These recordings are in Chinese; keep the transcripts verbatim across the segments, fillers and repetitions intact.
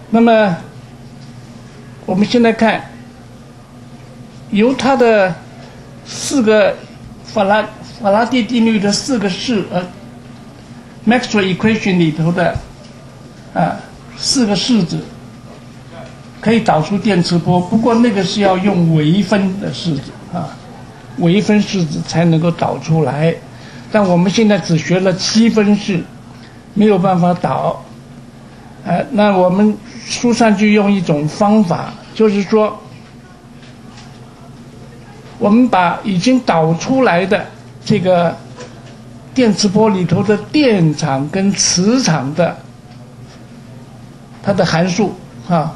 那么我们现在看，由它的四个法拉法拉第定律的四个式呃 Maxwell equation 里头的啊四个式子，可以导出电磁波。不过那个是要用微分的式子啊，微分式子才能够导出来。但我们现在只学了七分式，没有办法导。呃，那我们书上就用一种方法，就是说，我们把已经导出来的这个电磁波里头的电场跟磁场的它的函数啊，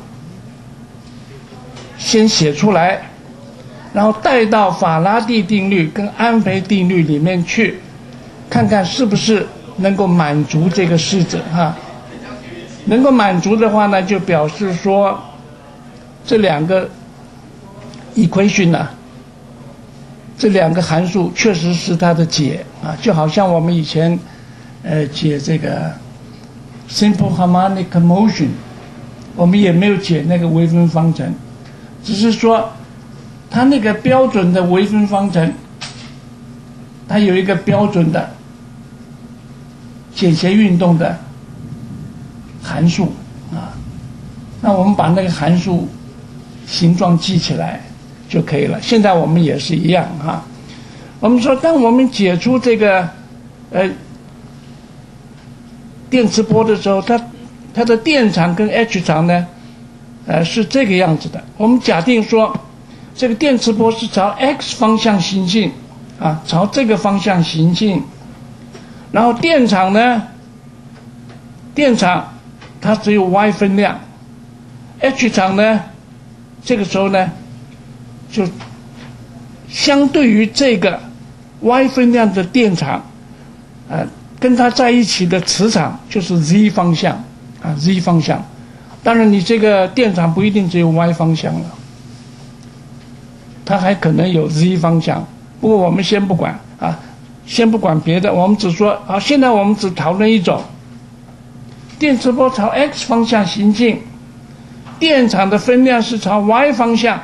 先写出来，然后带到法拉第定律跟安培定律里面去，看看是不是能够满足这个式子哈。能够满足的话呢，就表示说这两个 equation 呢、啊，这两个函数确实是它的解啊，就好像我们以前呃解这个 simple harmonic motion， 我们也没有解那个微分方程，只是说它那个标准的微分方程，它有一个标准的简谐运动的函数啊，那我们把那个函数形状记起来就可以了。现在我们也是一样啊。我们说，当我们解出这个呃电磁波的时候，它它的电场跟 H 场呢，呃是这个样子的。我们假定说，这个电磁波是朝 X 方向行进啊，朝这个方向行进，然后电场呢，电场它只有 Y 分量 ，H 场呢，这个时候呢，就相对于这个 Y 分量的电场，呃，跟它在一起的磁场就是 Z 方向啊 ，Z 方向。当然，你这个电场不一定只有 Y 方向了，它还可能有 Z 方向。不过我们先不管啊，先不管别的，我们只说啊，现在我们只讨论一种。电磁波朝 X 方向行进，电场的分量是朝 Y 方向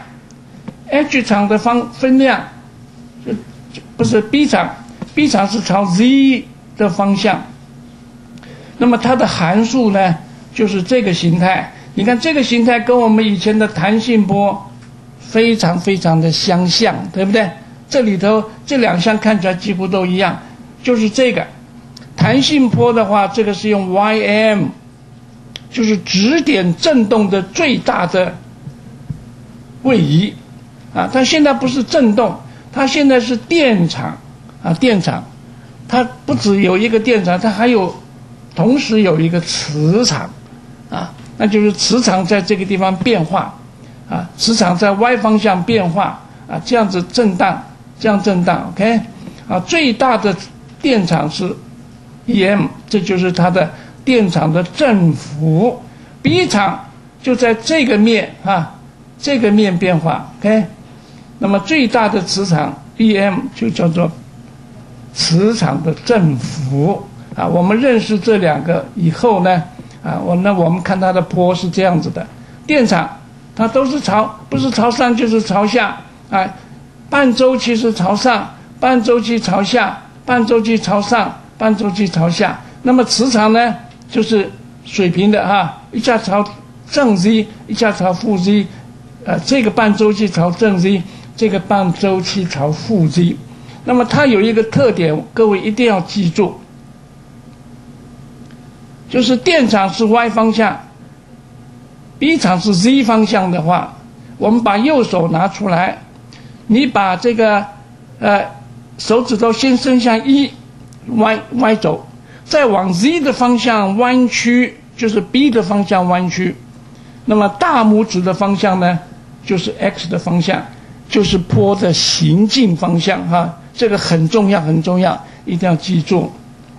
，H 场的方分量，不是 B 场 ，B 场是朝 Z 的方向。那么它的函数呢，就是这个形态。你看这个形态跟我们以前的弹性波非常非常的相像，对不对？这里头这两项看起来几乎都一样，就是这个。弹性波的话，这个是用 Y M， 就是指点振动的最大的位移啊。它现在不是振动，它现在是电场啊，电场。它不只有一个电场，它还有同时有一个磁场啊，那就是磁场在这个地方变化啊，磁场在 Y 方向变化啊，这样子震荡，这样震荡 ，OK 啊，最大的电场是E M， 这就是它的电场的振幅。B 场就在这个面啊，这个面变化 ，OK。那么最大的磁场 E M 就叫做磁场的振幅啊。我们认识这两个以后呢，啊，我那我们看它的波是这样子的，电场它都是朝不是朝上就是朝下啊，半周期是朝上，半周期朝下，半周期朝上。半周期朝下，那么磁场呢就是水平的哈，一下朝正 Z， 一下朝负 Z， 呃，这个半周期朝正 Z， 这个半周期朝负 Z。那么它有一个特点，各位一定要记住，就是电场是 Y 方向 ，B 场是 Z 方向的话，我们把右手拿出来，你把这个呃手指头先伸向一。歪歪走，再往 Z 的方向弯曲，就是 B 的方向弯曲。那么大拇指的方向呢，就是 X 的方向，就是波的行进方向哈。这个很重要，很重要，一定要记住。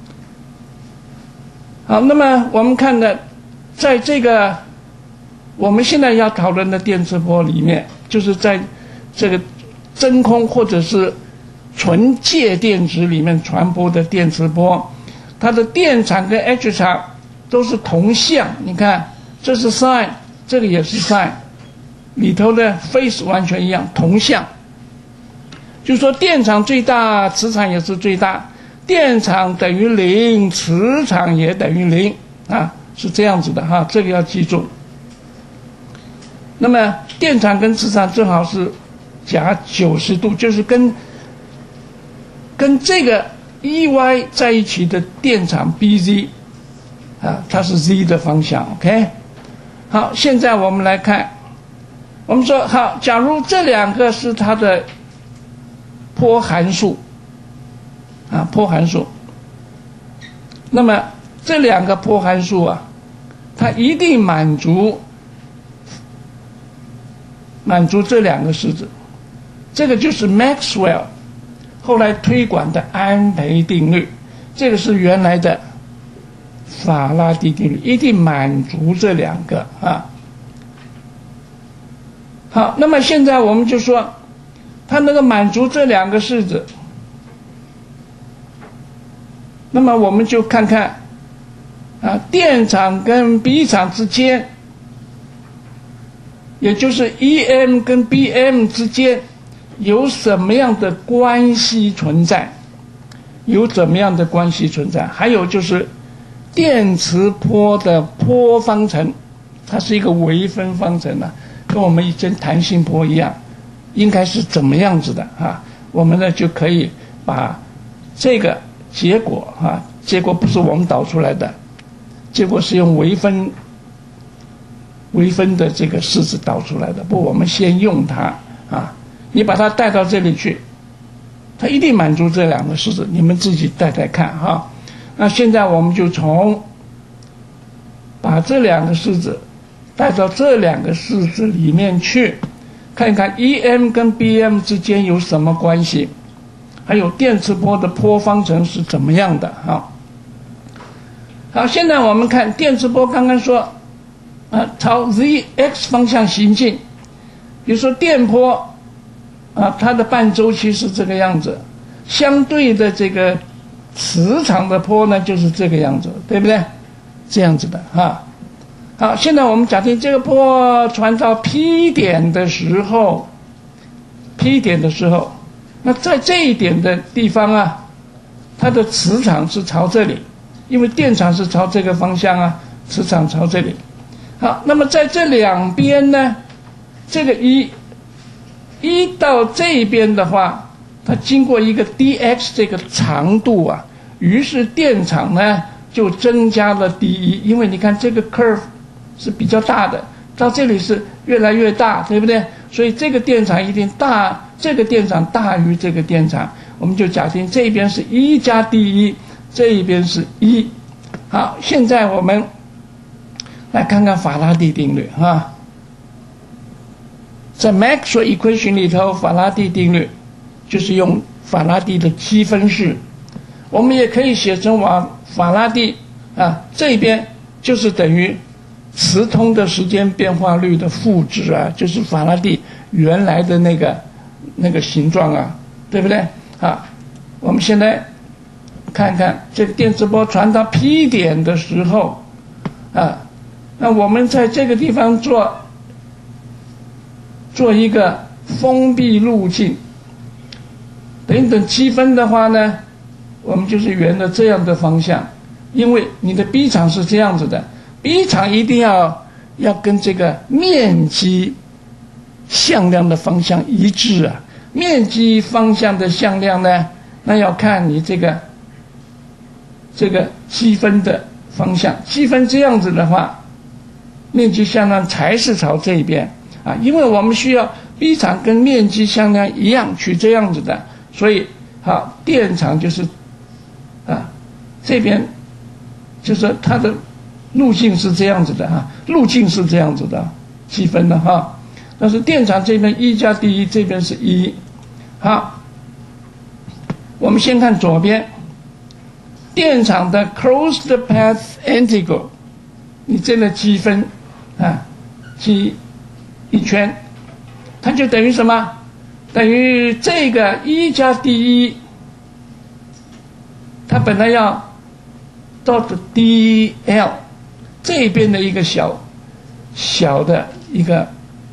好，那么我们看的，在这个我们现在要讨论的电磁波里面，就是在这个真空或者是纯介电子里面传播的电磁波，它的电场跟 H 场都是同向。你看，这是 sin， 这个也是 sin， 里头的 phase 完全一样，同向。就是说电场最大，磁场也是最大，电场等于零，磁场也等于零啊，是这样子的哈，这个要记住。那么电场跟磁场正好是夹九十度，就是跟跟这个 E Y 在一起的电场 B Z 啊，它是 Z 的方向 ，OK。好，现在我们来看，我们说好，假如这两个是它的波函数啊，波函数，那么这两个波函数啊，它一定满足满足这两个式子，这个就是 Maxwell 后来推广的安培定律，这个是原来的法拉第定律，一定满足这两个啊。好，那么现在我们就说，它能够满足这两个式子，那么我们就看看啊，电场跟 B 场之间，也就是 E M 跟 B M 之间有什么样的关系存在，有怎么样的关系存在，还有就是电磁波的波方程，它是一个微分方程啊，跟我们以前弹性波一样，应该是怎么样子的啊？我们呢就可以把这个结果啊，结果不是我们导出来的，结果是用微分微分的这个式子导出来的，不，我们先用它啊，你把它带到这里去，它一定满足这两个式子，你们自己带带看哈。那现在我们就从把这两个式子带到这两个式子里面去，看看 E M 跟 B M 之间有什么关系，还有电磁波的波方程是怎么样的哈。好，现在我们看电磁波，刚刚说啊，朝 Z X 方向行进，比如说电波啊，它的半周期是这个样子，相对的这个磁场的波呢就是这个样子，对不对？这样子的哈。好，现在我们假定这个波传到 P 点的时候 ，P 点的时候，那在这一点的地方啊，它的磁场是朝这里，因为电场是朝这个方向啊，磁场朝这里。好，那么在这两边呢，这个一一到这边的话，它经过一个 dx 这个长度啊，于是电场呢就增加了 d 一，因为你看这个 curve 是比较大的，到这里是越来越大，对不对？所以这个电场一定大，这个电场大于这个电场，我们就假定这边是一加 d 一，这一边是一。好，现在我们来看看法拉第定律啊，在 Maxwell equation 里头，法拉第定律就是用法拉第的积分式，我们也可以写成往法拉第啊这边就是等于磁通的时间变化率的负值啊，就是法拉第原来的那个那个形状啊，对不对啊？我们现在看看这个电磁波传到 P 点的时候啊，那我们在这个地方做做一个封闭路径，等等积分的话呢，我们就是沿着这样的方向，因为你的 B 场是这样子的， B 场一定要要跟这个面积向量的方向一致啊。面积方向的向量呢，那要看你这个这个积分的方向，积分这样子的话，面积向量才是朝这一边啊，因为我们需要 B 场跟面积向量一样取这样子的，所以好，电场就是啊这边就是它的路径是这样子的哈，路径是这样子的积分的哈。但是电场这边一加 d 一，这边是一。好，我们先看左边，电场的 closed path integral， 你这个积分啊，积一圈，它就等于什么？等于这个一加 d 一，它本来要到的 dl 这边的一个小小小的一个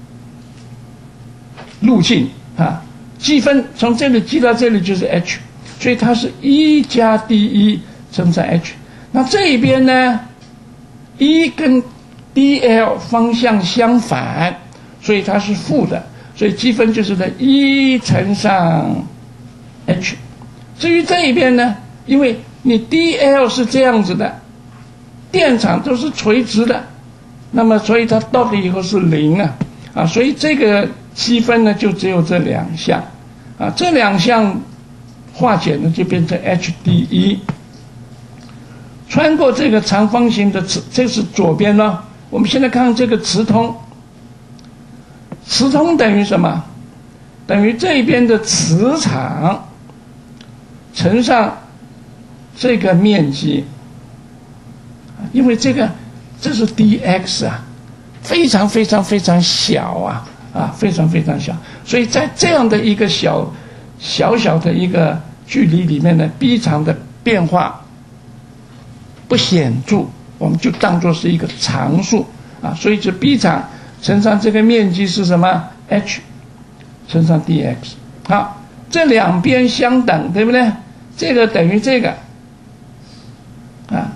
路径啊，积分从这里积到这里就是 h， 所以它是一加 d 一乘上 h。那这一边呢，一跟 dl 方向相反，所以它是负的，所以积分就是的一乘上 h。至于这一边呢，因为你 dl 是这样子的，电场都是垂直的，那么所以它到了以后是零啊啊，所以这个积分呢就只有这两项啊，这两项化解呢就变成 h d 一。穿过这个长方形的磁，这是左边咯。我们现在看这个磁通，磁通等于什么？等于这边的磁场乘上这个面积，因为这个这是 dx 啊，非常非常非常小啊啊，非常非常小，所以在这样的一个小小小的一个距离里面呢 ，b 场的变化不显著，我们就当作是一个常数啊，所以这 b 场乘上这个面积是什么 h 乘上 dx。好，这两边相等，对不对？这个等于这个啊，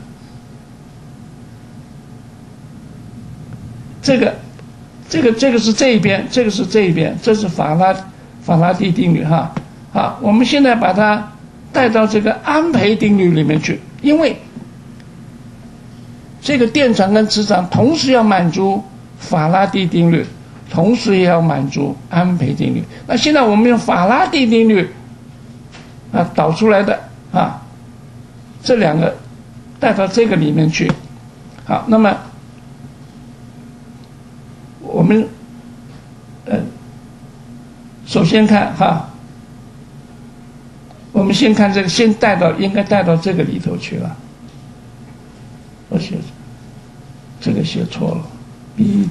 这个这个这个是这一边，这个是这一边，这是法拉法拉第定律哈。好，我们现在把它带到这个安培定律里面去，因为这个电场跟磁场同时要满足法拉第定律，同时也要满足安培定律。那现在我们用法拉第定律啊导出来的啊，这两个带到这个里面去。好，那么我们呃首先看哈，我们先看这个，先带到应该带到这个里头去了。我写这个写错了 ，b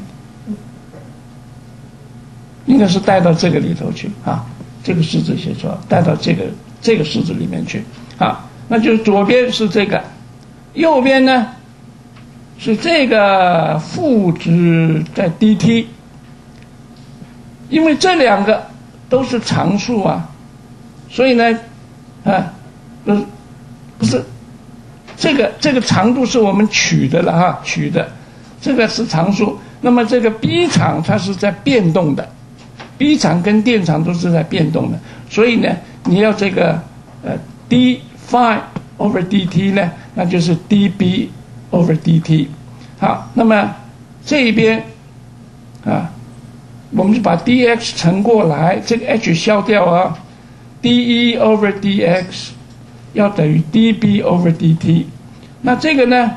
应该是带到这个里头去啊，这个式子写错了，带到这个这个式子里面去啊，那就是左边是这个，右边呢是这个负值在 dt， 因为这两个都是常数啊，所以呢啊不是不是。这个这个长度是我们取的了哈，取的，这个是常数。那么这个 B 场它是在变动的 ，B 场跟电场都是在变动的，所以呢，你要这个呃 d phi over dt 呢，那就是 dB over dt。好，那么这一边啊，我们就把 dx 乘过来，这个 h 消掉啊 ，de over dx。要等于 dB over dt， 那这个呢？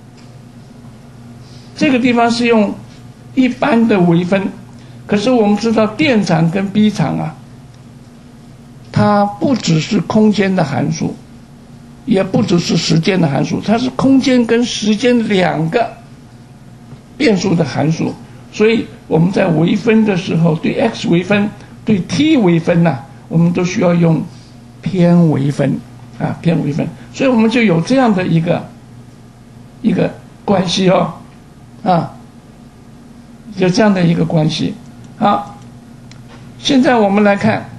这个地方是用一般的微分，可是我们知道电场跟 B 场啊，它不只是空间的函数，也不只是时间的函数，它是空间跟时间两个变数的函数，所以我们在微分的时候，对 x 微分、对 t 微分呐、啊，我们都需要用偏微分。啊，偏微分，所以我们就有这样的一个一个关系哦，啊，有这样的一个关系。好，现在我们来看，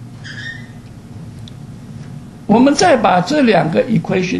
我们再把这两个 equation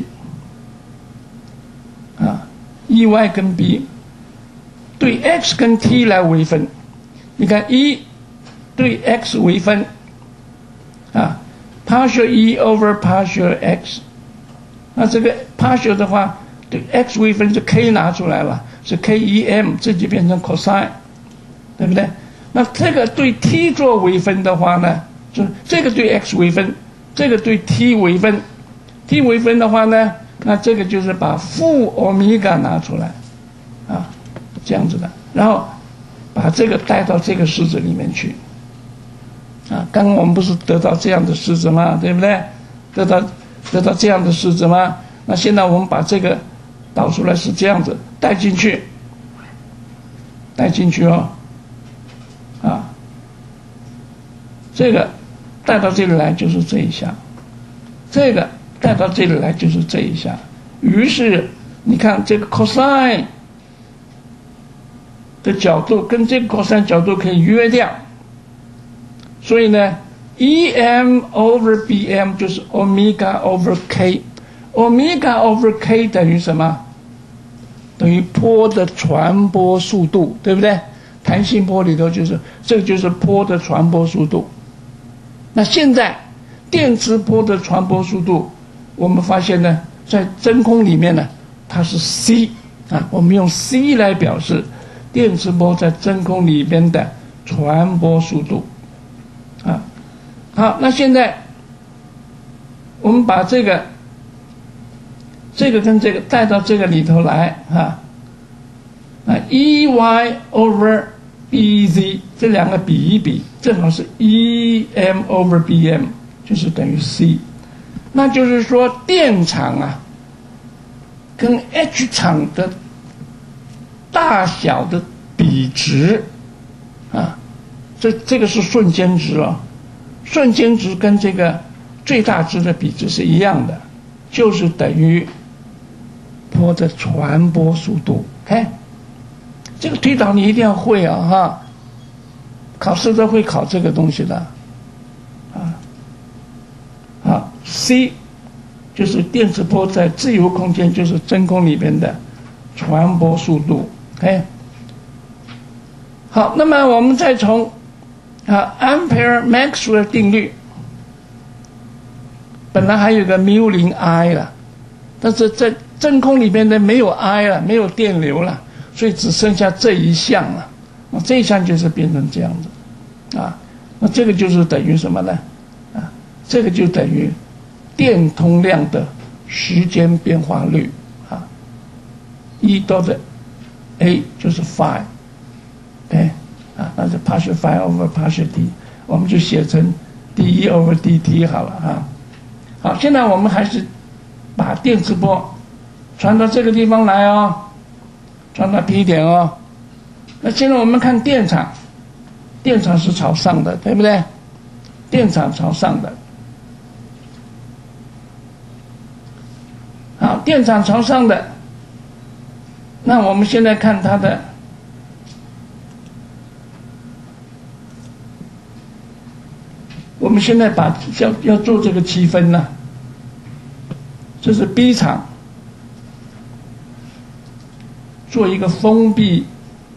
啊 ，E y 跟 b 对 x 跟 t 来微分，你看一对 x 微分啊。partial e over partial x， 那这个 partial 的话，对 x 微分就 k 拿出来了，是 k e m， 这就变成 cosine， 对不对？那这个对 t 做微分的话呢，就这个对 x 微分，这个对 t 微分 ，t 微分的话呢，那这个就是把负欧米伽拿出来，啊，这样子的，然后把这个带到这个式子里面去。啊，刚刚我们不是得到这样的式子吗？对不对？得到得到这样的式子吗？那现在我们把这个导出来是这样子，带进去，带进去哦，啊，这个带到这里来就是这一项，这个带到这里来就是这一项。于是你看这个 cosine 的角度跟这个 cosine 角度可以约掉，所以呢 E M over B M 就是 omega over k，omega over k 等于什么？等于波的传播速度，对不对？弹性波里头就是这个就是波的传播速度。那现在电磁波的传播速度，我们发现呢，在真空里面呢，它是 c 啊，我们用 c 来表示电磁波在真空里边的传播速度啊。好，那现在我们把这个这个跟这个带到这个里头来啊。那 E Y over B Z 这两个比一比，正好是 E M over B M， 就是等于 C。那就是说电场啊，跟 H 场的大小的比值啊，这这个是瞬间值哦，瞬间值跟这个最大值的比值是一样的，就是等于波的传播速度。OK， 这个推导你一定要会啊哈，考试都会考这个东西的啊。好 ，C 就是电磁波在自由空间，就是真空里面的传播速度。OK， 好，那么我们再从啊 Ampere-Maxwell 定律，本来还有个 mu 零 I 了，但是在真空里面的没有 I 了，没有电流了，所以只剩下这一项了。那这一项就是变成这样子，啊，那这个就是等于什么呢？啊，这个就等于电通量的时间变化率啊 ，E 到的 A 就是 phi， 哎，啊，那是 partial phi over partial t， 我们就写成 d over dt 好了啊。好，现在我们还是把电磁波传到这个地方来哦，传到 P 点哦。那现在我们看电场，电场是朝上的，对不对？电场朝上的。好，电场朝上的，那我们现在看它的我们现在把要要做这个区分呢，这是 B 场，做一个封闭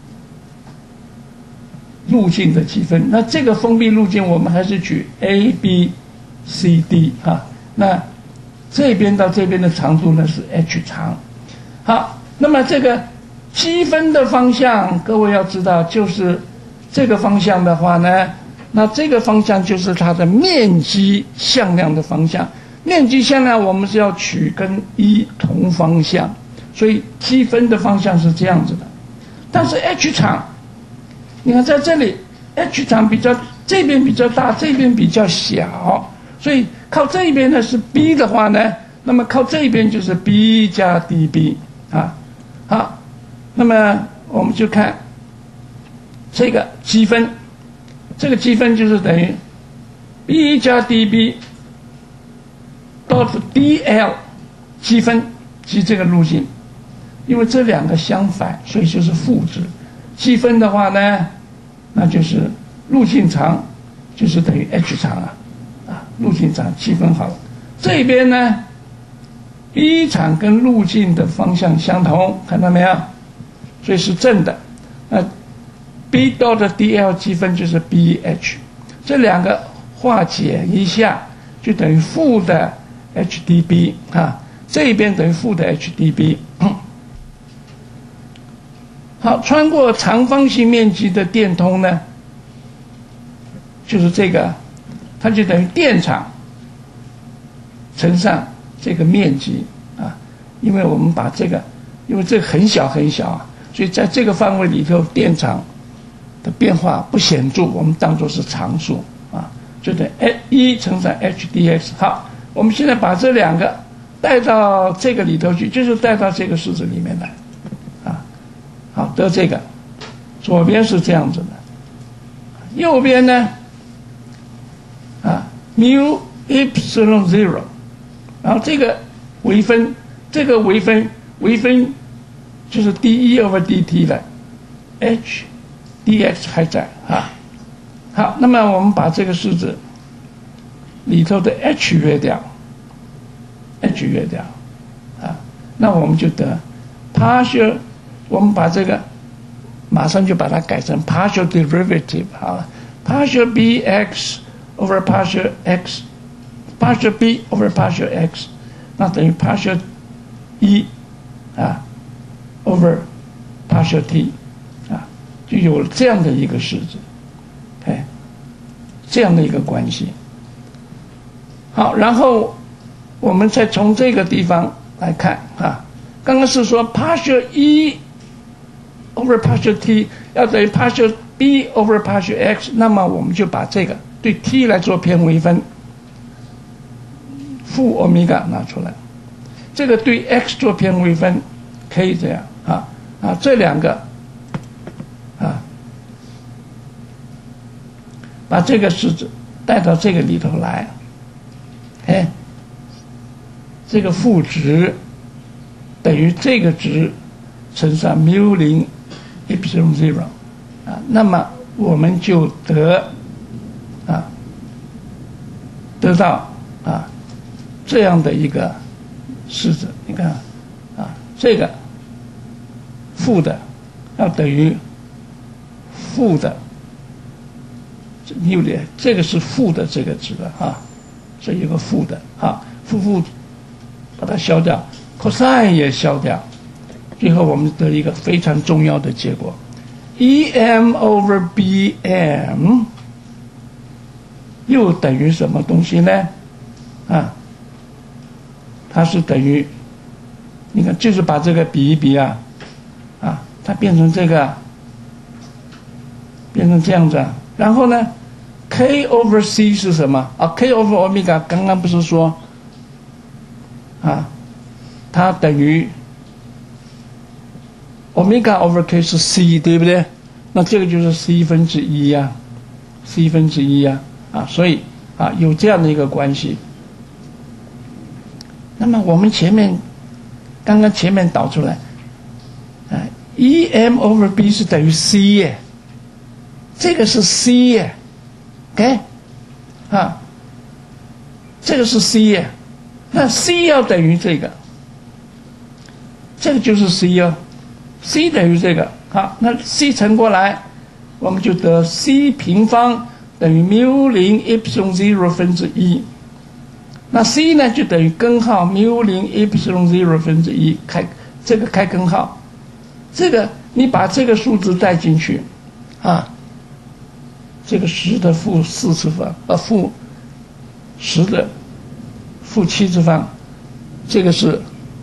路径的区分。那这个封闭路径我们还是取 A、B、C、D 啊。那这边到这边的长度呢是 H 长。好，那么这个积分的方向，各位要知道，就是这个方向的话呢，那这个方向就是它的面积向量的方向。面积向量我们是要取跟一同方向，所以积分的方向是这样子的。但是 H 场，你看在这里 H 场比较这边比较大，这边比较小，所以靠这一边呢是 B 的话呢，那么靠这一边就是 B 加 D B 啊。好，那么我们就看这个积分，这个积分就是等于 B 加 D B 到 D L 积分积这个路径，因为这两个相反，所以就是负值。积分的话呢，那就是路径长就是等于 H 长啊，啊，路径长积分好了。这边呢 ，B 场跟路径的方向相同，看到没有？所以是正的。那 B 到的 D L 积分就是 B H， 这两个化解一下，就等于负的 H D B 啊，这一边等于负的 H D B。好，穿过长方形面积的电通呢，就是这个，它就等于电场乘上这个面积啊，因为我们把这个，因为这个很小很小啊，所以在这个范围里头，电场的变化不显著，我们当作是常数啊，就等于一乘上 H D X。好，我们现在把这两个带到这个里头去，就是带到这个式子里面来啊。好，得这个，左边是这样子的，右边呢啊 mu epsilon zero， 然后这个微分，这个微分微分就是 d 一 over dt 了 h dx 还在啊。好，那么我们把这个式子里头的 h 约掉 ，h 约掉啊，那我们就得 partial， 我们把这个马上就把它改成 partial derivative 好了 ，partial bx over partial x，partial b over partial x， 那等于 partial 一啊 over partial t 啊，就有了这样的一个式子。哎，这样的一个关系。好，然后我们再从这个地方来看啊，刚刚是说 partial 一 over partial t 要等于 partial b over partial x， 那么我们就把这个对 t 来做偏微分，负欧米伽拿出来，这个对 x 做偏微分，可以这样啊啊，这两个啊。把这个式子带到这个里头来，哎，这个负值等于这个值乘上 mu 零 epsilon zero 啊，那么我们就得啊得到啊这样的一个式子，你看啊，这个负的要等于负的。六点，这个是负的这个值的啊，所以有个负的啊，负负把它消掉 ，cosine 也消掉，最后我们得一个非常重要的结果 ，E m over B m 又等于什么东西呢？啊，它是等于，你看就是把这个比一比啊，啊，它变成这个，变成这样子啊。然后呢 ，k over c 是什么啊 ？k over omega 刚刚不是说啊，它等于 omega over k 是 c 对不对？那这个就是 c 分之一呀 ，c 分之一呀啊，所以啊有这样的一个关系。那么我们前面刚刚前面导出来，啊 ，E m over b 是等于 c 耶。这个是 c 耶 ，OK， 啊，这个是 c 耶，那 c 要等于这个，这个就是 c 哦 ，c 等于这个，好，那 c 乘过来，我们就得 c 平方等于 mu 零 epsilon zero 分之一，那 c 呢就等于根号 mu 零 epsilon zero 分之一，开这个开根号，这个你把这个数字带进去，啊。这个十的负四次方，呃，负十的负七次方，这个是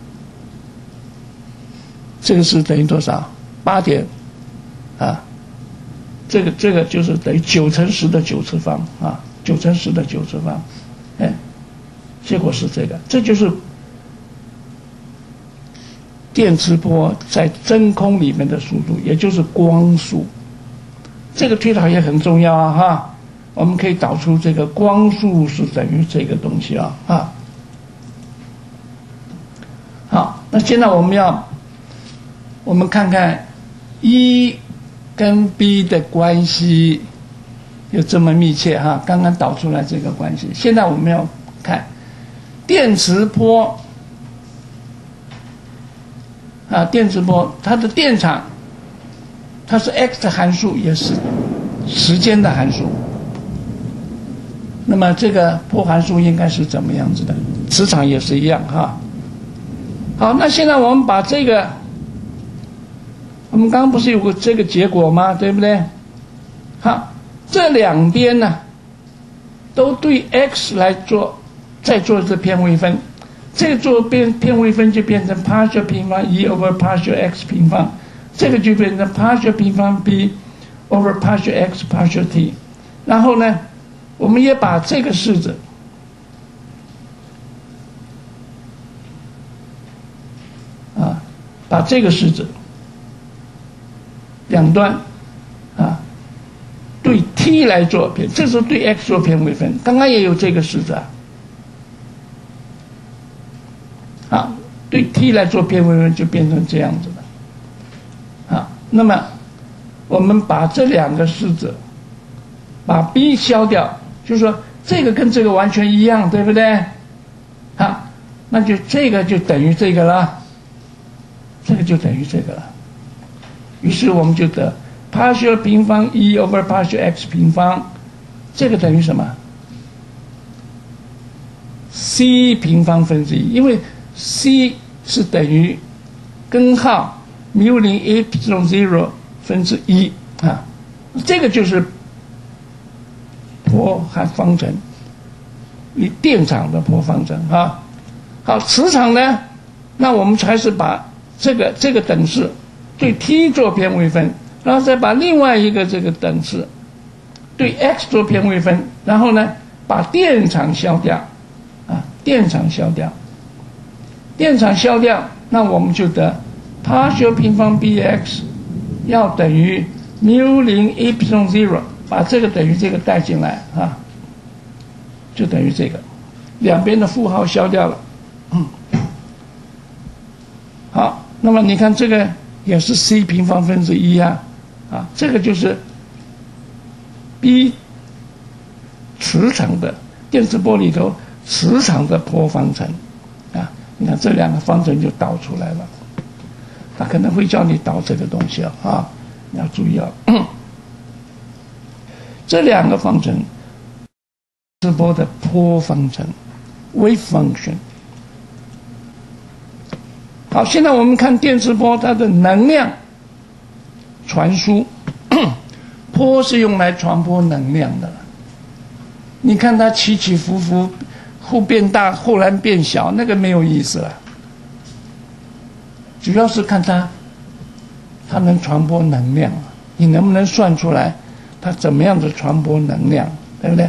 这个是等于多少？八点啊，这个这个就是等于九乘十的九次方啊，九乘十的九次方，哎，结果是这个，这就是电磁波在真空里面的速度，也就是光速。这个推导也很重要啊，哈，我们可以导出这个光速是等于这个东西啊，啊，好，那现在我们要，我们看看 E 跟 B 的关系有这么密切哈，刚刚导出来这个关系，现在我们要看电磁波啊，电磁波它的电场。它是 x 的函数，也是时间的函数。那么这个波函数应该是怎么样子的？磁场也是一样哈。好，那现在我们把这个，我们刚刚不是有个这个结果吗？对不对？好，这两边呢，都对 x 来做，再做这偏微分。这个做偏偏微分就变成 partial 平方一 over partial x 平方。这个就变成 partial 平方 b over partial x partial t， 然后呢，我们也把这个式子啊，把这个式子两端啊对 t 来做偏，这时候对 x 做偏微分，刚刚也有这个式子啊，啊，对 t 来做偏微分就变成这样子的。那么我们把这两个式子，把 b 消掉，就是说这个跟这个完全一样，对不对？好，那就这个就等于这个了，这个就等于这个了。于是我们就得 partial 平方 e over partial x 平方，这个等于什么 ？c 平方分之一，因为 c 是等于根号 mu 零 epsilon zero 分之一啊，这个就是波和方程，以电场的波方程啊。好，磁场呢，那我们还是把这个这个等式对 t 做偏微分，然后再把另外一个这个等式对 x 做偏微分，然后呢把电场消掉啊，电场消掉，电场消掉，那我们就得 partial 平方 bx 要等于 mu 零 epsilon zero， 把这个等于这个带进来啊，就等于这个，两边的负号消掉了。嗯，好，那么你看这个也是 c 平方分之一啊，啊，这个就是 B 磁场的电磁波里头磁场的波方程啊，你看这两个方程就导出来了。他可能会叫你导这个东西啊，啊，你要注意啊。这两个方程，电磁波的波方程 ，wave function。好，现在我们看电磁波它的能量传输，波是用来传播能量的。你看它起起伏伏，忽变大，忽然变小，那个没有意思了。主要是看它，它能传播能量，你能不能算出来它怎么样的传播能量，对不对？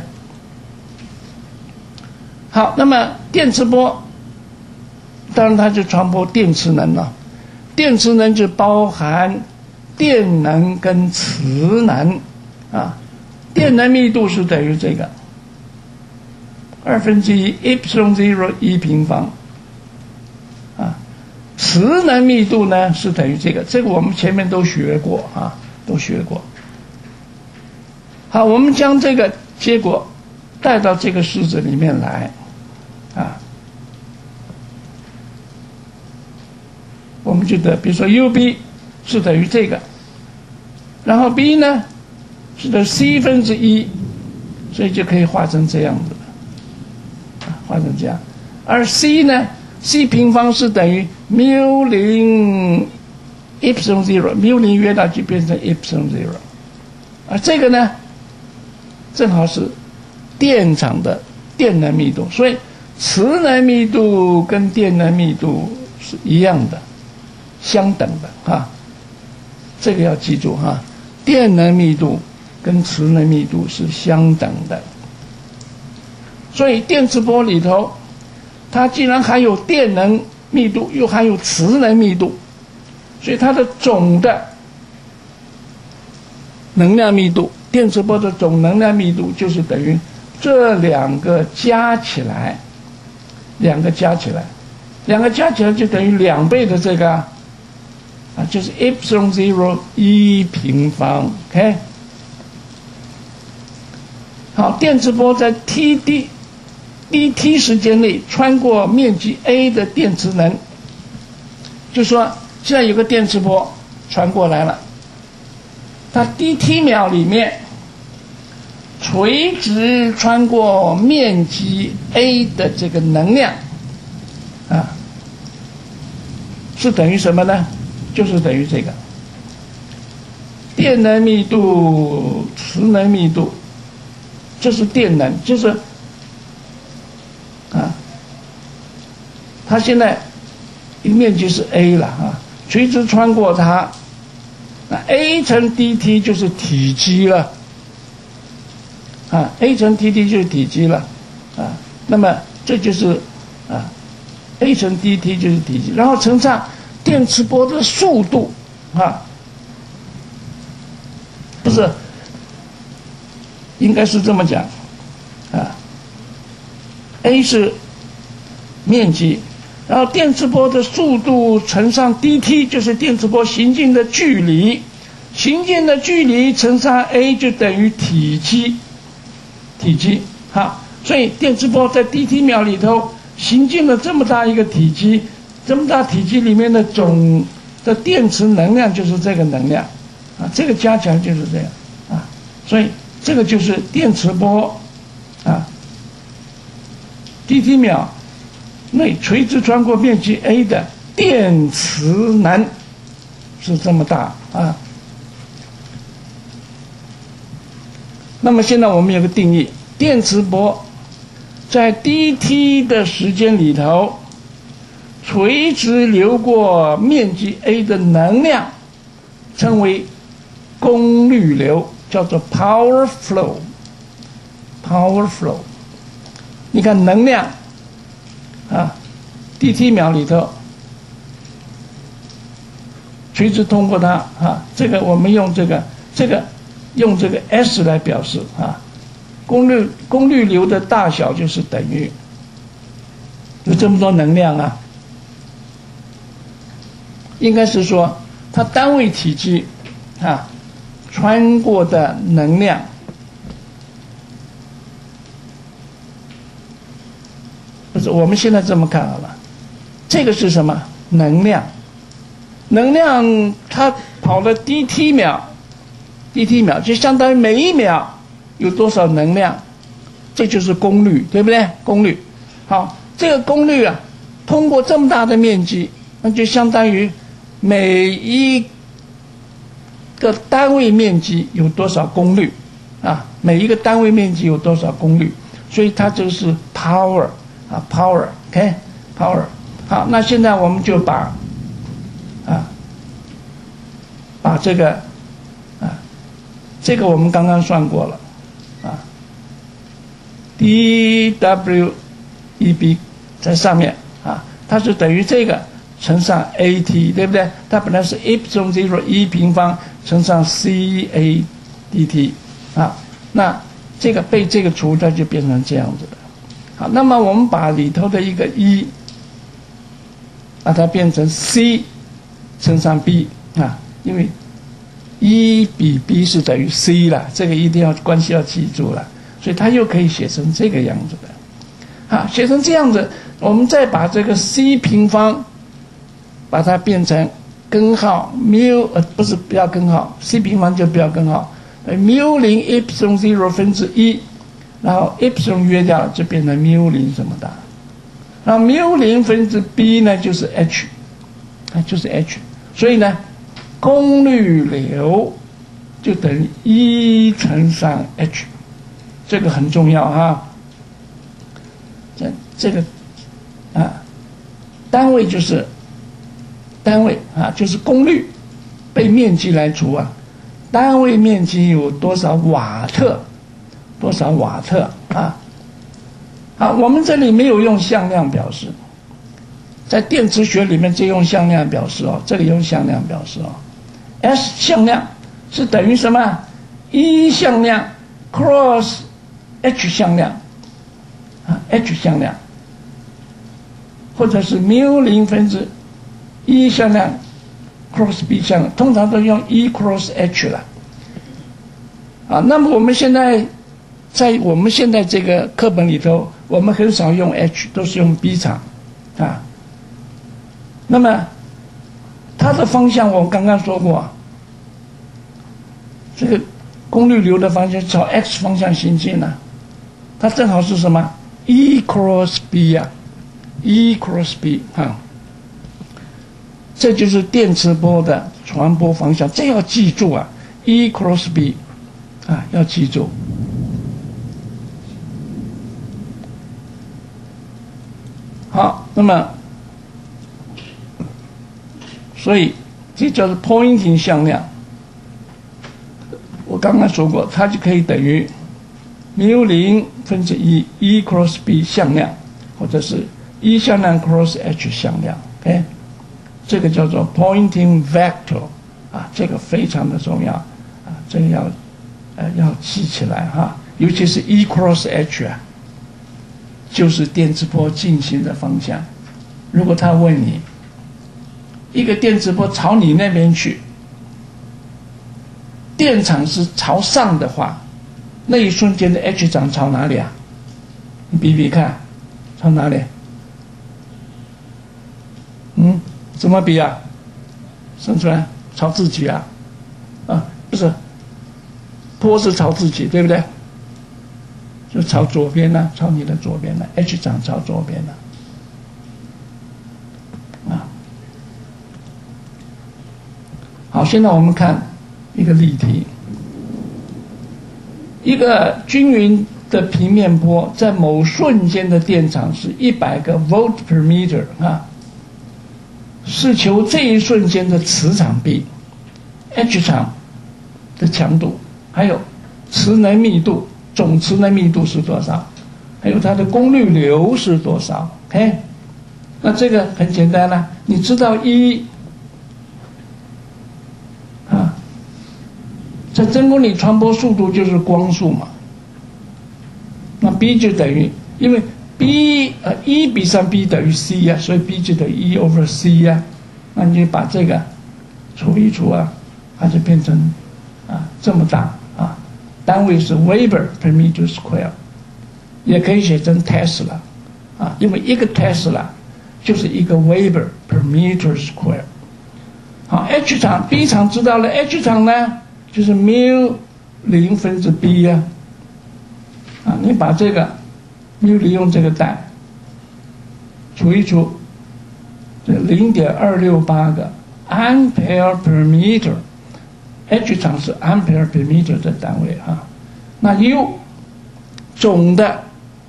好，那么电磁波，当然它就传播电磁能了。电磁能就包含电能跟磁能啊，电能密度是等于这个二分之一 epsilon zero 一平方啊，磁能密度呢是等于这个，这个我们前面都学过啊，都学过。好，我们将这个结果带到这个式子里面来啊，我们就得，比如说 U B 是等于这个，然后 B 呢是等于 C 分之一，所以就可以画成这样子的，啊，画成这样。而 C 呢 ，C 平方是等于 mu 零 epsilon zero，mu 零约大就变成 epsilon zero， 而这个呢，正好是电场的电能密度，所以磁能密度跟电能密度是一样的。相等的哈，这个要记住哈，电能密度跟磁能密度是相等的。所以电磁波里头，它既然含有电能密度，又含有磁能密度，所以它的总的能量密度，电磁波的总能量密度就是等于这两个加起来，两个加起来，两个加起来就等于两倍的这个啊。啊，就是 epsilon zero 一平方 ，OK。好，电磁波在 t d dt 时间内穿过面积 a 的电磁能，就说现在有个电磁波传过来了，它 dt 秒里面垂直穿过面积 a 的这个能量，啊，是等于什么呢？就是等于这个电能密度、磁能密度，这是电能，就是啊，它现在面积是 a 了啊，垂直穿过它，那 a 乘 dt 就是体积了啊 ，a 乘 dt 就是体积了啊，那么这就是啊 a 乘 dt 就是体积，然后乘上电磁波的速度啊，不是，应该是这么讲啊 ，a 是面积，然后电磁波的速度乘上 dt 就是电磁波行进的距离， 行进的距离乘上 a 就等于体积，体积。好，所以电磁波在 dt 秒里头行进了这么大一个体积，这么大体积里面的总的电磁能量就是这个能量，啊，这个加起来就是这样，啊，所以这个就是电磁波，啊 ，dt 秒内垂直穿过面积 a 的电磁能是这么大啊。那么现在我们有个定义，电磁波在 dt 的时间里头，垂直流过面积 a 的能量称为功率流，叫做 power flow。power flow， 你看能量啊 ，dt 秒里头垂直通过它啊，这个我们用这个这个。用这个 S 来表示啊，功率功率流的大小就是等于有这么多能量啊，应该是说它单位体积啊穿过的能量，不是我们现在这么看好了，这个是什么？能量，能量它跑了 dt 秒。dt 秒就相当于每一秒有多少能量，这就是功率，对不对？功率，好，这个功率啊，通过这么大的面积，那就相当于每一个单位面积有多少功率啊？每一个单位面积有多少功率？所以它就是 power 啊 ，power，OK， power。好，那现在我们就把啊把这个。这个我们刚刚算过了，啊 ，dWEB 在上面啊，它是等于这个乘上 AT， 对不对？它本来是 epsilon zero 一平方乘上 CA dt 啊，那这个被这个除，它就变成这样子的。好，那么我们把里头的一个一，把它变成 C 乘上 B 啊，因为一比 b 是等于 c 了，这个一定要关系要记住了，所以它又可以写成这个样子的。好，写成这样子，我们再把这个 c 平方，把它变成根号 mu 呃不是不要根号 ，c 平方就不要根号 ，mu 零 epsilon zero 分之一，然后 epsilon 约掉了就变成 mu 零这么大，然后 mu 零分之 b 呢就是 h， 啊就是 h， 所以呢。功率流就等于一乘上 h， 这个很重要哈。这这个啊，单位就是单位啊，就是功率被面积来除啊，单位面积有多少瓦特，多少瓦特啊？好，我们这里没有用向量表示，在电磁学里面就用向量表示哦，这里用向量表示哦。S 向量是等于什么？一向量 cross H 向量啊 ，H 向量，或者是 mu 零分之一向量 cross B 向量，通常都用一 cross H 了啊。那么我们现在在我们现在这个课本里头，我们很少用 H， 都是用 B 场啊。那么它的方向我刚刚说过，这个功率流的方向朝 x 方向行进呢、啊，它正好是什么 ？E cross B 呀、啊、，E cross B 啊，这就是电磁波的传播方向，这要记住啊 ，E cross B 啊，要记住。好，那么。所以这叫做 Poynting 向量。我刚刚说过，它就可以等于 mu 零分之一 E cross B 向量，或者是一向量 cross H 向量。OK， 这个叫做 Poynting vector 啊，这个非常的重要啊，这个要呃要记起来哈，尤其是 E cross H 啊，就是电磁波进行的方向。如果他问你，一个电磁波朝你那边去， 电场是朝上的话，那一瞬间的 H 场朝哪里啊？你比比看，朝哪里？嗯，怎么比啊？算出来，朝自己啊？啊，不是，波是朝自己，对不对？就朝左边呢、啊，朝你的左边呢、啊、，H 场朝左边呢、啊。啊，好，现在我们看一个例题，一个均匀的平面波在某瞬间的电场是一百个 volt per meter 啊，是求这一瞬间的磁场 B H 场的强度，还有磁能密度，总磁能密度是多少，还有它的功率流是多少 OK， 那这个很简单了，你知道一啊，在真空里传播速度就是光速嘛，那 B 就等于，因为 B 呃一比上 B 等于 C 呀、啊，所以 B 就等于一 over C 呀、啊，那你就把这个除一除啊，它就变成啊这么大啊，单位是 Weber per meter square， 也可以写成 Tesla 啊，因为一个 Tesla 就是一个 Weber per meter square。好 ，H 场 B 场知道了 ，H 场呢就是 mu 零分之 B 呀、啊，啊，你把这个 mu 利用这个带除一除，这零点二六八个 ampere per meter。H 场是 ampere per meter 的单位啊，那 U 总的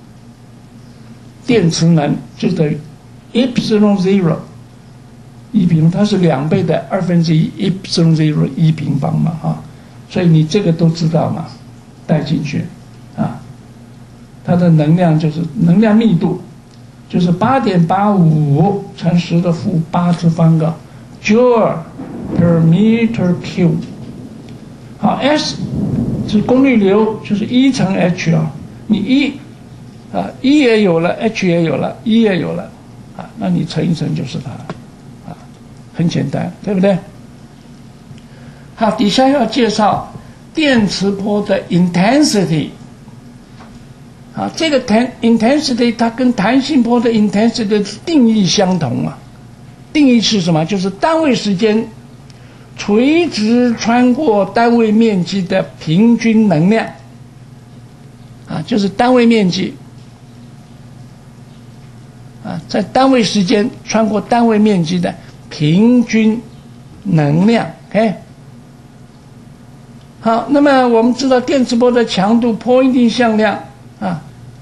电磁能就等于 epsilon zero 一平，它是两倍的二分之一 epsilon zero 一平方嘛啊，所以你这个都知道嘛，带进去啊，它的能量就是能量密度就是八点八五乘十的负八次方个 joule per meter cube。好 ，S 是功率流，就是一乘 H 啊，你一啊一也有了 ，H 也有了，一也有了啊，那你乘一乘就是它啊，很简单，对不对？好，底下要介绍电磁波的 intensity 啊，这个 intensity 它跟弹性波的 intensity 的定义相同啊，定义是什么？就是单位时间垂直穿过单位面积的平均能量啊，就是单位面积啊，在单位时间穿过单位面积的平均能量 OK。 好，那么我们知道电磁波的强度 Poynting 向量啊，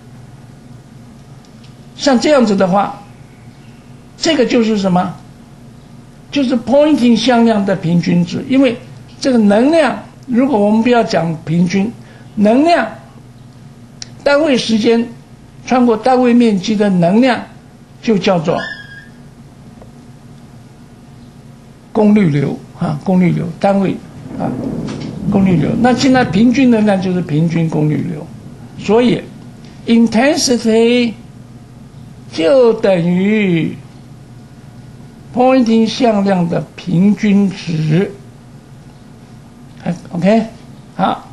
像这样子的话，这个就是什么？就是 Poynting 向量的平均值，因为这个能量，如果我们不要讲平均，能量单位时间穿过单位面积的能量就叫做功率流啊，功率流单位啊，功率流。那现在平均能量就是平均功率流，所以 intensity 就等于Poynting 向量的平均值 ，OK， 好。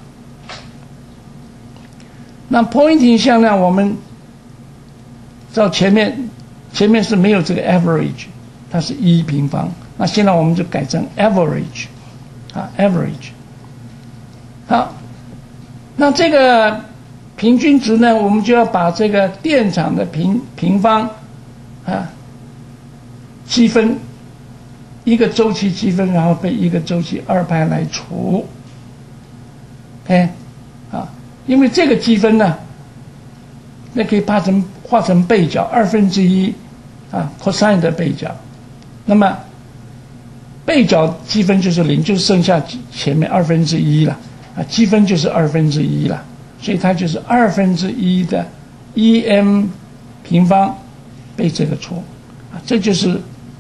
那 Poynting 向量我们照前面，前面是没有这个 average， 它是一平方。那现在我们就改成 average， 啊 average。好，那这个平均值呢，我们就要把这个电场的平平方啊。积分一个周期积分，然后被一个周期二派来除 ，OK， 啊，因为这个积分呢，那可以化成化成倍角二分之一啊 cosine 的倍角，那么倍角积分就是零，就剩下前面二分之一了啊，积分就是二分之一了，所以它就是二分之一的 E m 平方被这个除啊，这就是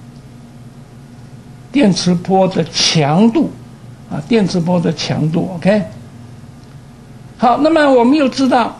电磁波的强度啊，电磁波的强度 ，OK。好，那么我们又知道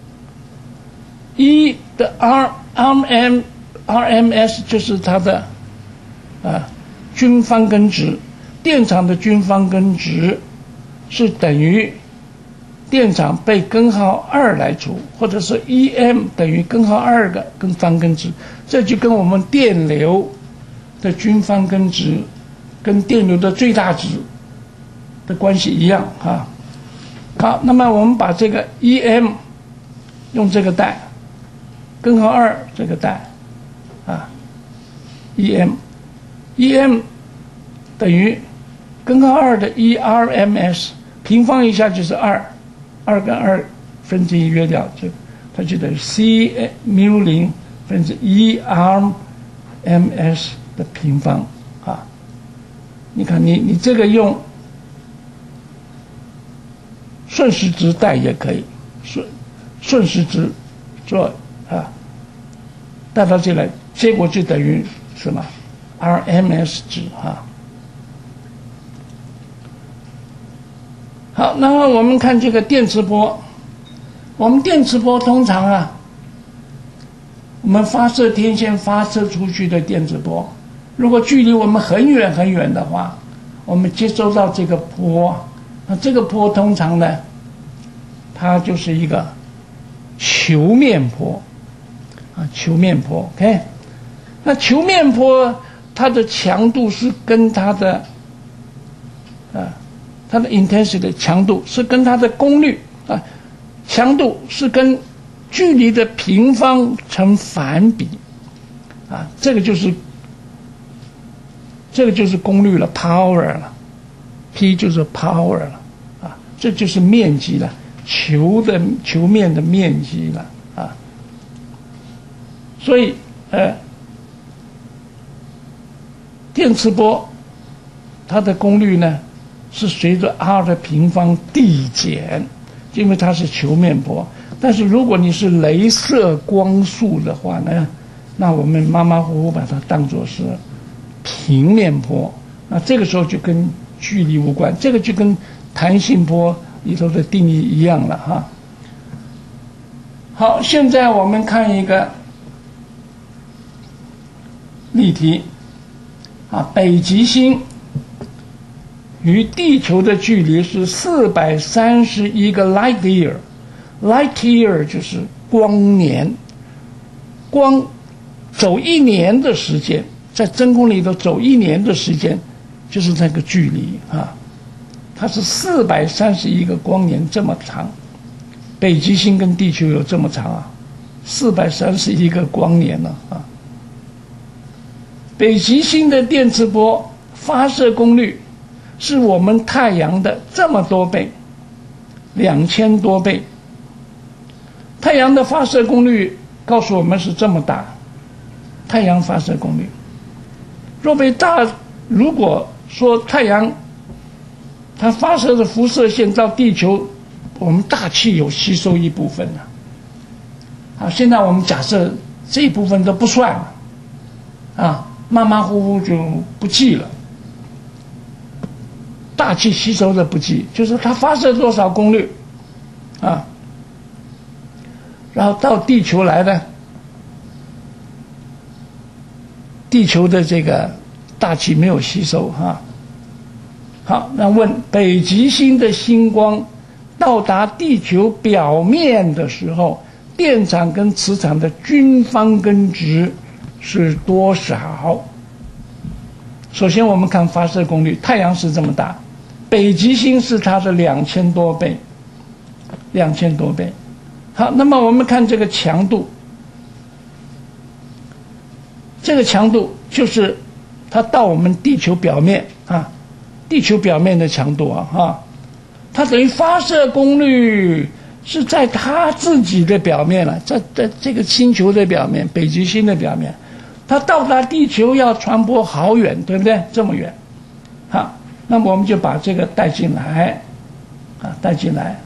一的 R R M R M S 就是它的啊均方根值，电场的均方根值是等于电场被根号二来除，或者是 E M 等于根号二个跟方根值，这就跟我们电流的均方根值跟电流的最大值的关系一样啊。好，那么我们把这个 E M 用这个带，根号二这个带啊 ，E M E M 等于根号二的 E R M S 平方一下就是二，二跟二分之一约掉，就它就等于 C mu 零分之 E R M S 的平方啊。你看你你这个用顺时值带也可以，顺顺时值做啊，带到这来，结果就等于什么 R M S 值啊。好，然后我们看这个电磁波，我们电磁波通常啊，我们发射天线发射出去的电磁波，如果距离我们很远很远的话，我们接收到这个波，那这个波通常呢，它就是一个球面波啊，球面波 ，OK， 那球面波它的强度是跟它的啊。它的 intensity 强度是跟它的功率啊，强度是跟距离的平方成反比啊，这个就是这个就是功率了 ，power 了 ，P 就是 power 了啊，这就是面积了，球的球面的面积了啊，所以呃，电磁波它的功率呢？是随着 r 的平方递减，因为它是球面波。但是如果你是雷射光束的话呢，那我们马马虎虎把它当作是平面波，那这个时候就跟距离无关，这个就跟弹性波里头的定义一样了哈。好，现在我们看一个例题啊，北极星与地球的距离是四百三十一个 light year，light year 就是光年，光走一年的时间，在真空里头走一年的时间，就是那个距离啊，它是四百三十一个光年这么长，北极星跟地球有这么长啊，四百三十一个光年了啊。北极星的电磁波发射功率是我们太阳的这么多倍，两千多倍。太阳的发射功率告诉我们是这么大，太阳发射功率。若被大，如果说太阳它发射的辐射线到地球，我们大气有吸收一部分了。好，现在我们假设这一部分都不算了，啊，马马虎虎就不计了。大气吸收的不计，就是它发射多少功率啊，然后到地球来的，地球的这个大气没有吸收哈。好，那问北极星的星光到达地球表面的时候，电场跟磁场的均方根值是多少？首先我们看发射功率，太阳是这么大，北极星是它的两千多倍，两千多倍。好，那么我们看这个强度，这个强度就是它到我们地球表面啊，地球表面的强度啊，哈，它等于发射功率是在它自己的表面了，在在这个星球的表面，北极星的表面，它到达地球要传播好远，对不对？这么远，好，那么我们就把这个带进来，啊，带进来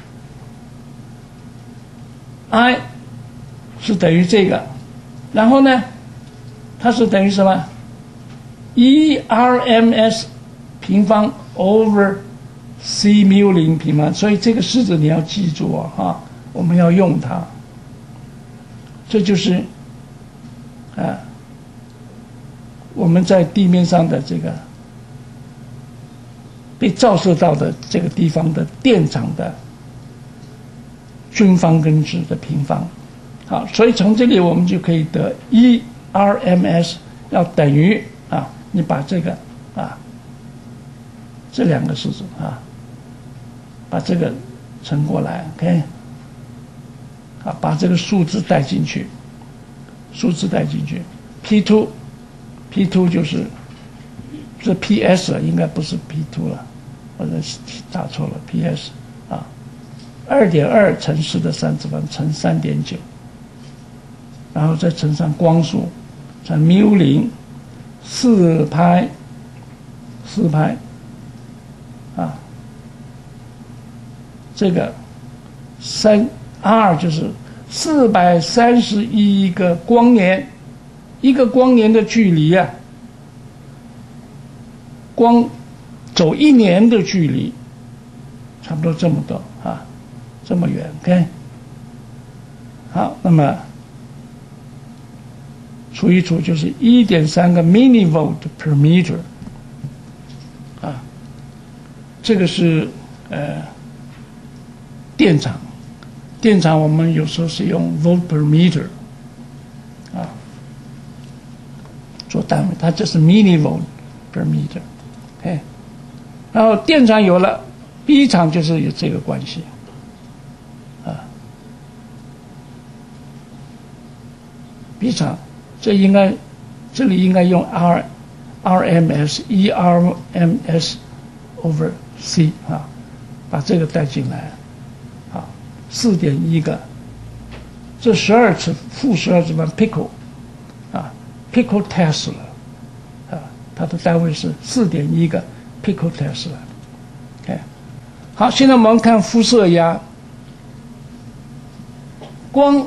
，I 是等于这个，然后呢，它是等于什么 ？E R M S 平方 over C mu 零平方，所以这个式子你要记住啊，哈，我们要用它，这就是啊，我们在地面上的这个被照射到的这个地方的电场的均方根值的平方。好，所以从这里我们就可以得 E R M S 要等于啊，你把这个啊这两个式子啊，把这个乘过来 ，OK， 好，把这个数字带进去，数字带进去 ，P 二 P 二 就是是 P S 了，应该不是 P 二 了，或者打错了 P S 啊， 二点二 乘十的三次方乘 三点九， 然后再乘上光速乘 mu 零四派四派啊，这个三 R 就是四百三十一个光年，一个光年的距离啊，光走一年的距离，差不多这么多啊，这么远 ，OK。好，那么除一除就是 一点三 个 millivolt per meter 啊，这个是呃电场，电场我们有时候是用 volt per meter 啊做单位，它就是 millivolt per meter， OK。然后电场有了 ，B 场就是有这个关系啊 ，B 场。这应该，这里应该用 R R M S E R M S over C 啊，把这个带进来，啊， 四点一个，这十二次负十二次方 pico 啊 pico tesla 啊，它的单位是 四点一个 pico tesla。OK， 好，现在我们看辐射压，光。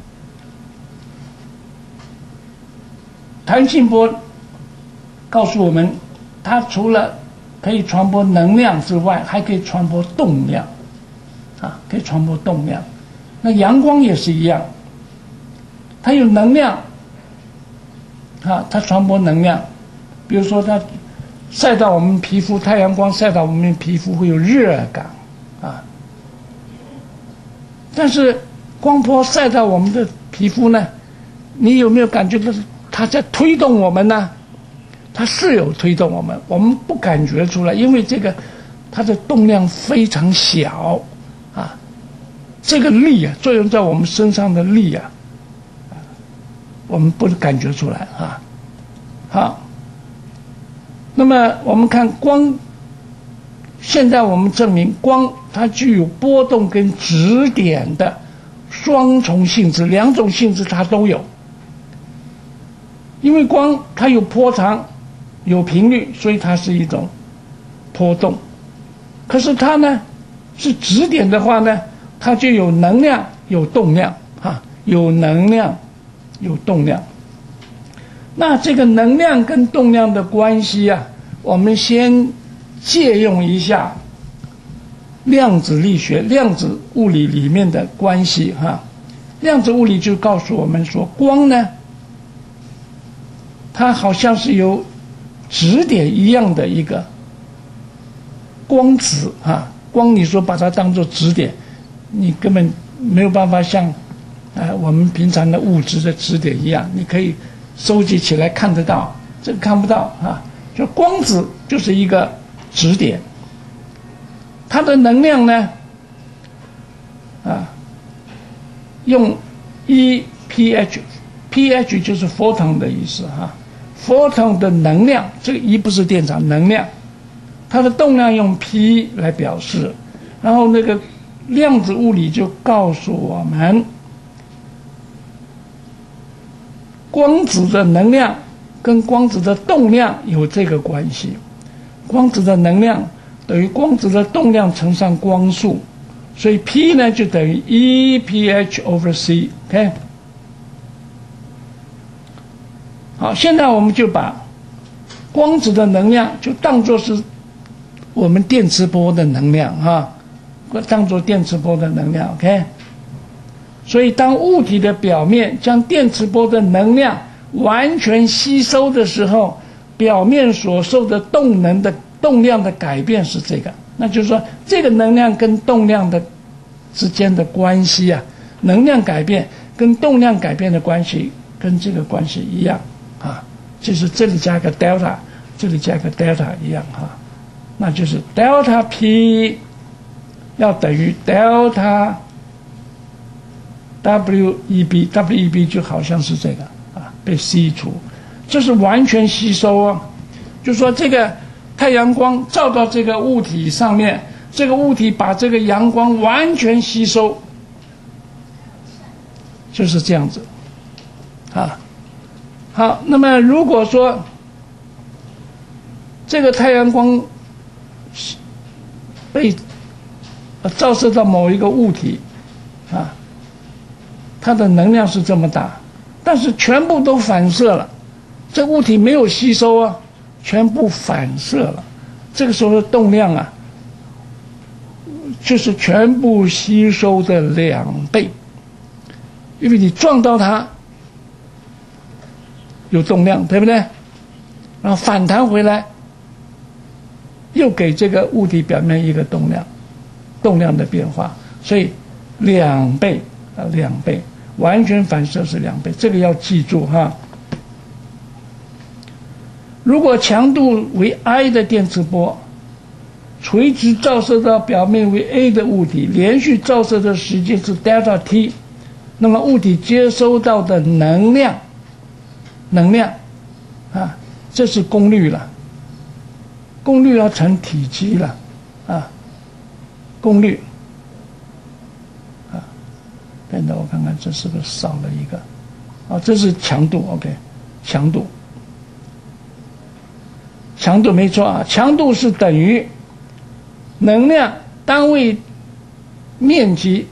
弹性波告诉我们，它除了可以传播能量之外，还可以传播动量，啊，可以传播动量。那阳光也是一样，它有能量，啊，它传播能量。比如说，它晒到我们皮肤，太阳光晒到我们皮肤会有热感，啊。但是光波晒到我们的皮肤呢，你有没有感觉到？它在推动我们呢，它是有推动我们，我们不感觉出来，因为这个它的动量非常小啊，这个力啊，作用在我们身上的力啊，我们不感觉出来啊。好，那么我们看光，现在我们证明光它具有波动跟质点的双重性质，两种性质它都有。因为光它有波长，有频率，所以它是一种波动。可是它呢，是质点的话呢，它就有能量，有动量啊，有能量，有动量。那这个能量跟动量的关系啊，我们先借用一下量子力学、量子物理里面的关系哈、啊。量子物理就告诉我们说，光呢，它好像是有质点一样的一个光子啊，光你说把它当作质点，你根本没有办法像呃我们平常的物质的质点一样，你可以收集起来看得到，这个看不到啊。就光子就是一个质点，它的能量呢啊，用 E P H。pH 就是 photon 的意思哈 ，photon 的能量，这个 E 不是电场，能量，它的动量用 P 来表示，然后那个量子物理就告诉我们，光子的能量跟光子的动量有这个关系，光子的能量等于光子的动量乘上光速，所以 P 呢就等于 E P H over C，OK。好，现在我们就把光子的能量就当作是我们电磁波的能量啊，当作电磁波的能量 ，OK。所以当物体的表面将电磁波的能量完全吸收的时候，表面所受的动能的动量的改变是这个，那就是说这个能量跟动量的之间的关系啊，能量改变跟动量改变的关系跟这个关系一样啊，就是这里加个 delta， 这里加个 delta 一样哈、啊，那就是 delta P 要等于 delta W E B，W E B 就好像是这个啊，被吸除，这是完全吸收哦，就说这个太阳光照到这个物体上面，这个物体把这个阳光完全吸收，就是这样子啊。好，那么如果说这个太阳光被照射到某一个物体啊，它的能量是这么大，但是全部都反射了，这物体没有吸收啊，全部反射了，这个时候的动量啊，就是全部吸收的两倍，因为你撞到它有动量，对不对？然后反弹回来，又给这个物体表面一个动量，动量的变化，所以两倍啊，两倍，完全反射是两倍，这个要记住哈。如果强度为 I 的电磁波，垂直照射到表面为 A 的物体，连续照射的时间是 delta T， 那么物体接收到的能量，能量啊，这是功率了，功率要乘体积了啊，功率啊，等等我看看这是不是少了一个啊，这是强度 OK， 强度。强度没错啊，强度是等于能量单位面积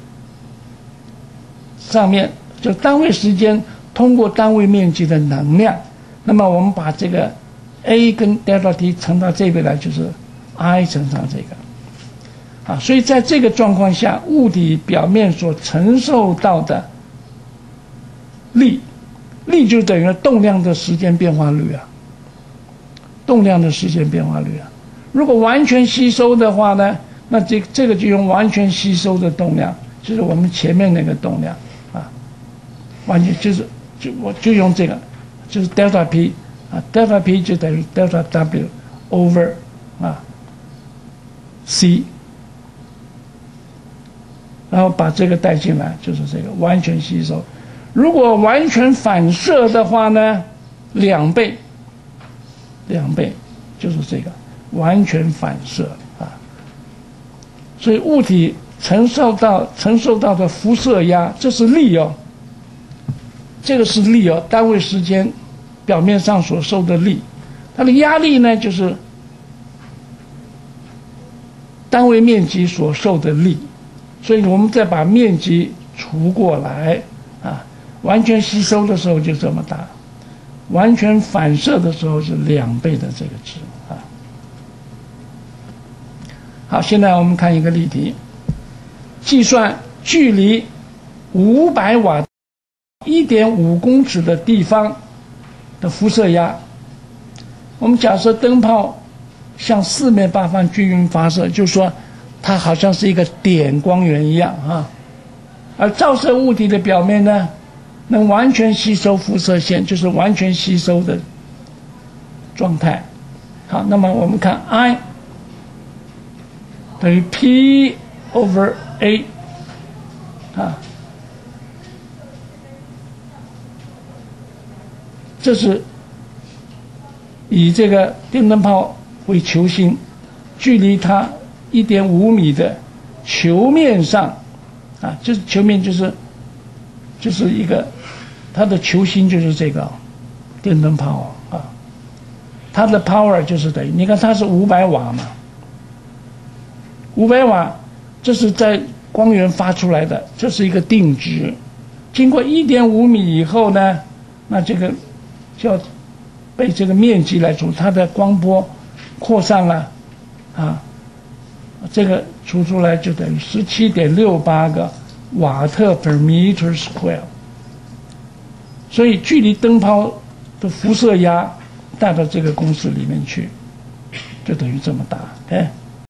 上面就单位时间通过单位面积的能量，那么我们把这个 A 跟 delta T 乘到这边来，就是 I 乘上这个啊，所以在这个状况下，物体表面所承受到的力，力就等于动量的时间变化率啊。动量的时间变化率啊，如果完全吸收的话呢，那这这个就用完全吸收的动量，就是我们前面那个动量啊，完全就是就我就用这个，就是 delta P 啊 ，delta P 就等于 delta W over 啊 C， 然后把这个带进来，就是这个完全吸收。如果完全反射的话呢，两倍。两倍就是这个完全反射啊，所以物体承受到承受到的辐射压，这是力哦，这个是力哦，单位时间表面上所受的力，它的压力呢就是单位面积所受的力，所以我们再把面积除过来啊，完全吸收的时候就这么大。完全反射的时候是两倍的这个值啊。好，现在我们看一个例题，计算距离五百瓦 一点五公尺的地方的辐射压。我们假设灯泡向四面八方均匀发射，就是说它好像是一个点光源一样啊。而照射物体的表面呢，能完全吸收辐射线，就是完全吸收的状态。好，那么我们看 I 等于 P over A 啊，这是以这个电灯泡为球心，距离它 一点五米的球面上啊，就是球面就是就是一个它的球心就是这个电灯泡啊，它的 power 就是等于，你看它是五百瓦嘛，五百瓦，这是在光源发出来的，这是一个定值。经过 一点五米以后呢，那这个就要被这个面积来除，它的光波扩散了啊，这个除出来就等于 十七点六八个瓦特 per meter square。所以距离灯泡的辐射压带到这个公式里面去， 就等于这么大，哎。